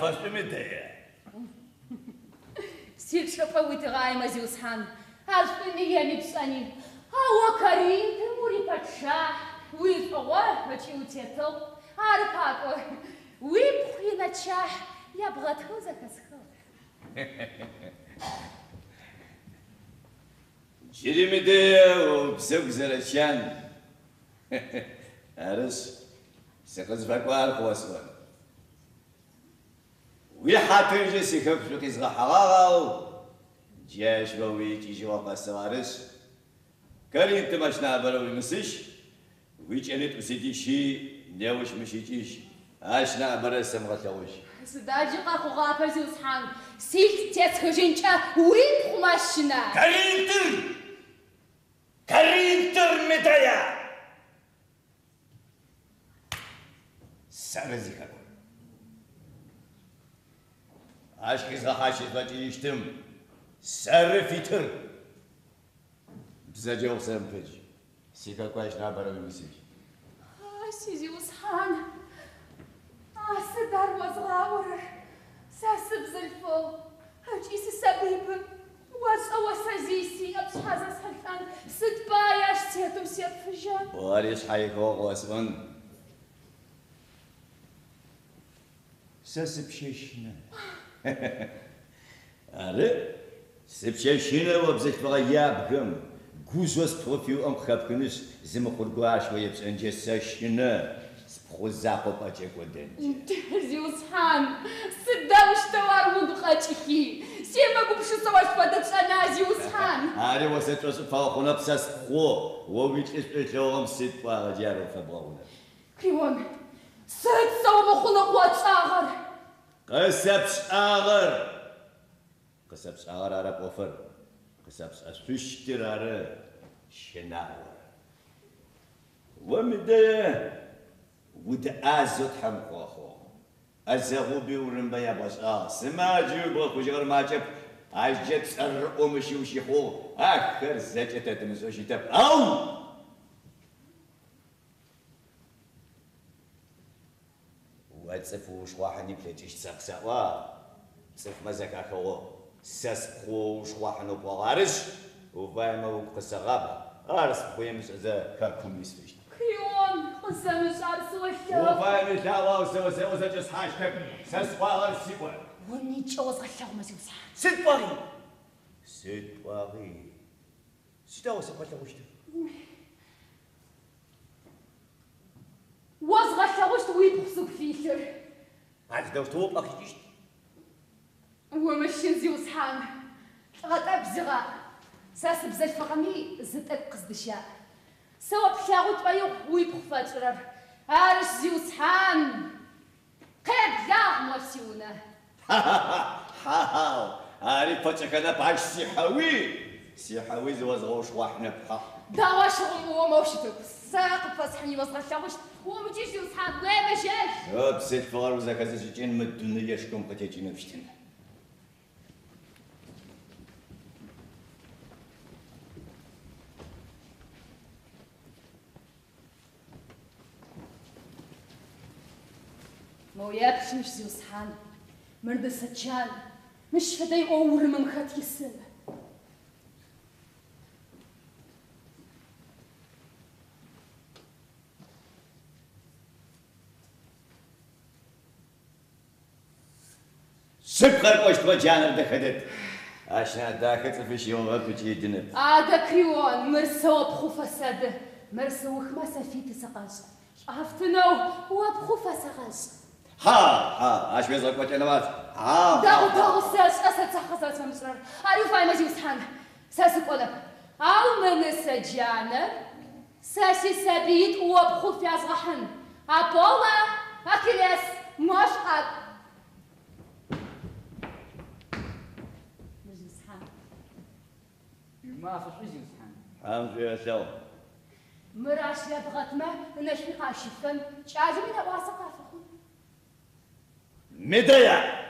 فاست مدية سير شفويت غاي مزيوسحان عارفني يعني بساني هو كريم تموري باتشاح ويفواه باتشي وتيتل عارفاكو ويبخي نتشاح يبغى تهوزك اسكو جيري مدية وبسوق زرشان عرس سقز فاكوار قواسوان ويحاتر جسي كفلو كيزغا حغاغاو جاش بوي تيجي وقا السوارس كريم تماشنا بروي مسيش ويش انت وسيديشي نيوش مشيتيش اشنا برسم غتلوش سداجي قاخو غافر زيوسحان سيل تيتخجينشا وين خماشنا كرينتر مدايا سرزي كاكو اش كيزغا حاشي فاتيشتم سر فيتر بزاجي وسام فيجي سيكا كواش نابر المسيج سيزي وصحان سدار وزغاور ساسب زلفو هجيس السبيب وسازيسي ابصحاز سلطان ست باياش سيتم سيب فجان واريش حيكو غواسون ساسب شيشنا أري سب شيشنا وبزيت بغيابكم جوزوس بروفيو أم خابكنش زي ما خلقواش ويبس انجساشنا سبخوزاقو باتشيك ودنج زيوسحان سداوش توار مدخاتشكي سيما قبش سواش بدت انا زيوسحان أري وسيتروس فاخونا بساس خو وويتش اسبيتلوهم سيت باجارو فبغونا كريون سيت سوا بخونا قوات آغر قسبس آغر عرب وفر قسبس أسفشتر عرب شناور ومدى ودأزت حمقو أخو أزغو بيورن بيا باش سما جيبو خجر ما جب عجت سر ومشي وشي خو آخر زجت تمسوشي تب أو وتصفوش واحد يبلجيش سقسوا صف مزك أخو سسقوش واحد وبغارش وفايما وقصغاب أرس خويا مش إذا كاركم يسفيش كيون قصة مش عارس وشو وفايما تلاوا وسوسة جس حاجتك سسقوا السيقوا وني تشوز غشاو مزيوسا ست باغي ستاو سقطة وشتو وازغا شاوشت ويبخسوك فيشر عاد دوتوب أخيجيش ومشين زيوسحان غطاب زغا ساس بزاج فغمي زدت قصدشا سوا بشاغوت بايو ويبخ فاترر عارش زيوسحان قيب ياغ موسيونا هاو عارف فاتشك أنا بعش سيحاوي زوازغوش واحنا بخا داواش وموشتك ساق فاسحني وصغا شاوشت ومجيش زيوسحان وين مشاش بسيت فغار وزاكا زيجين مدوني يشكم قتيجي نفشتنا مويابش مش زيوسحان مرد سجان مش فداي أور من خط يسل سبخر وش تبجان دخلت عشان داخل في شيء وقت بتجي دنب كريون مرسو بخوف سد مرسو خمسة في تسقاش عفتنو وبخوف سقاش ها اش بيزك وتنوات داو ساس اسد تخصص مسرر عارف اي مجي وسحان ساس قلب او من سجانه ساسي سبيت وبخوف يزغحن ابولا اكلس مشقد مجي وسحان ما فيش مجي وسحان حمد يا سو مراش لبغت ما نشفي قاشفن شازم نواسق عفخون مدايا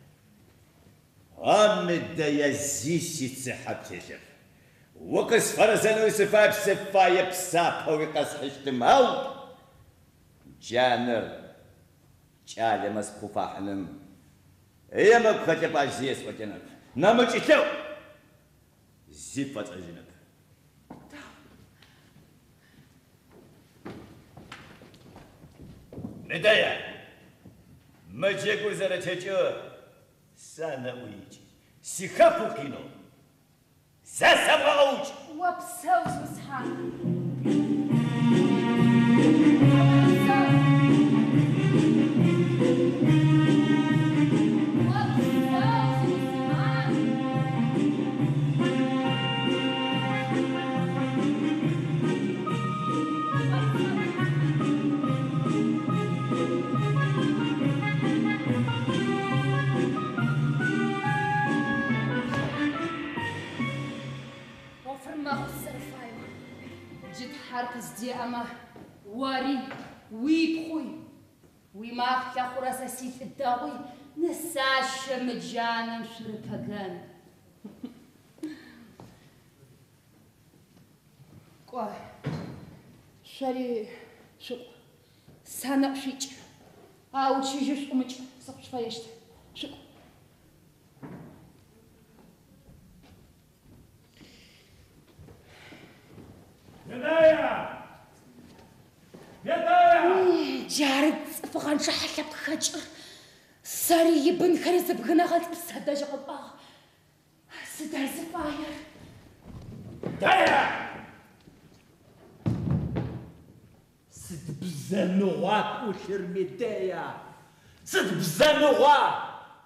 مدايا زيسي تسحب تشف وقس فرزن وسفاب سفايا بساقه ويقص حشتم هاو جانر جالي مسقوفا حلم هي ما بخاتي باش زيس وكنك نامك إتلو زيفت أجنب ندايا ما جيكو زرتجو سانا ويجي سيخافو كينو ساسبغوج وبسوس مسحان دي أما واري ويبخوي وما أخلى خراسة سيف الداوي نساش مجانا شربهجان قوي شاري شو سانا شيج أو شيجش أمج صبش فايشت شو يدايا جارد فغان شحلة بخجر ساري يبن خريز بغنا غلط بسهدا جغبا سدار زفاير دايا سد بزانوغاك وشرمي دايا سد بزانوغاك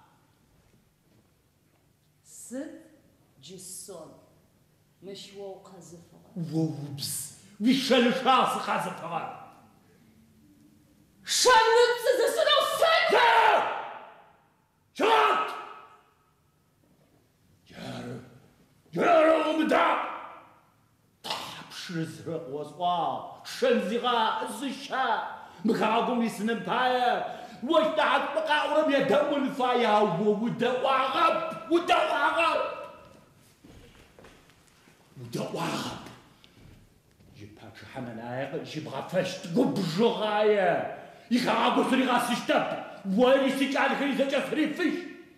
سد جسون مش ووقا زفغا ووبس ويشالو شاس خازفغا شانوت زسنو سد شات يارو مدا شرزرق وصوا شنزغا زشا مخاقوم يسنم بايا وش تحت بقى ورم يدم الفايا ودواغب جبهك حملايق جبغا فشت قبجغايا يخاقو سريغا سشتب ويلي سيجعل خليزة جفري فيش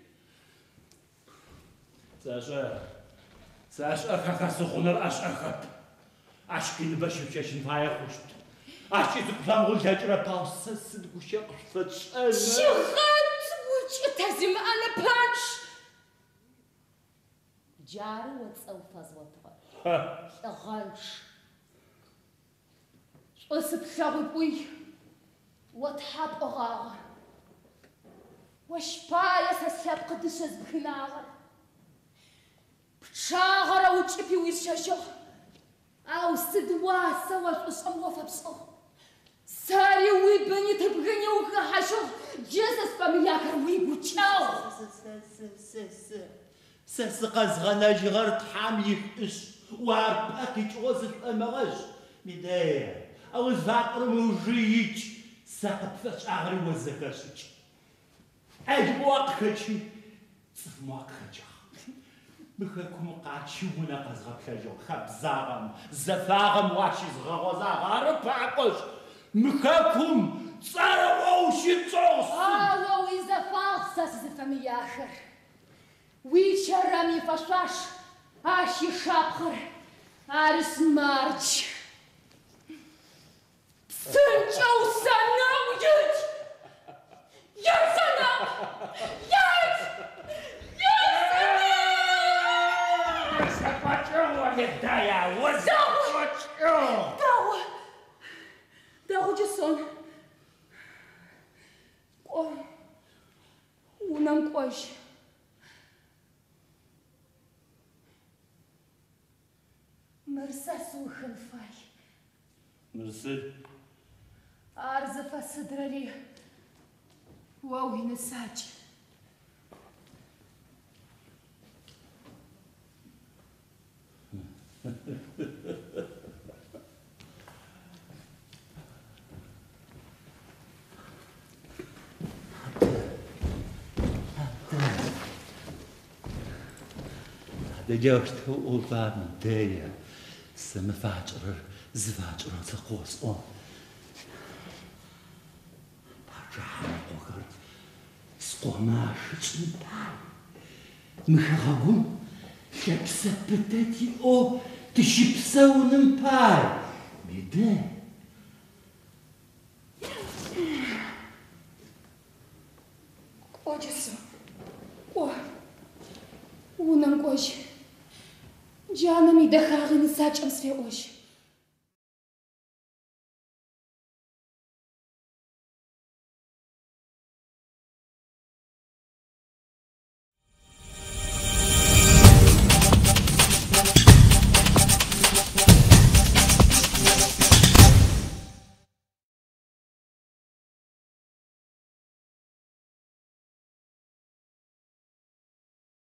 ساشا خاخا سخونر أخب أشكين بشوف شاشن فايا خوشت أشكي تقفلام غول تجرى باوسس القشاق فتش أنا شغلت وش تهزم أنا بانش جاري وتصوفز وطغى غالش أصب شغبوي وتحب أغاغر وشبايا سسياب قدس بخناغر بشاغر وتشبي ويشاشو أو سدواسة وشأم وفبسو ساري ويبني تبغني وخاشو جسس بمياكر ويبوشاو سسقز غناجي غرت حامي إش وارباكي جوزف أمغش مدايا أو زاقر موجيج ساقط فاش أغري وزكاشيج أجب واقخشي صف مواقخجا بخاكم قاتشي وناقز غبخجو خبزاغم زفاغم واشي زغوزا غارب باقش مخاكم صاروشي تصوص وي زفاغ ساس زفمي آخر وي شرمي فشاش آشي شابخر عرس مارج سنجو سنة وجد يا سنة يا يدايا وزاوش داو جسون وننقوش مرسس وخلفاي مرسل أرزف الصدرلي ووين الساج دجاجت أولفان دايا سمفاجر زفاجر تقوس برجع أخر Скомашечный пар. Михагун, шепсапетати о, ты щипсауным пар. Беда. Кодису. О, унам кож. Джанами дахагын сачам све ож.